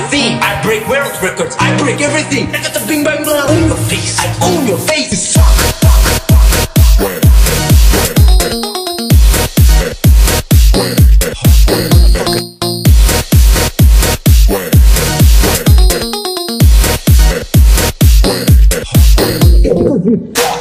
theme. I break world records, I break everything. I got the bing bang blah in your face. I own your face. You suck. You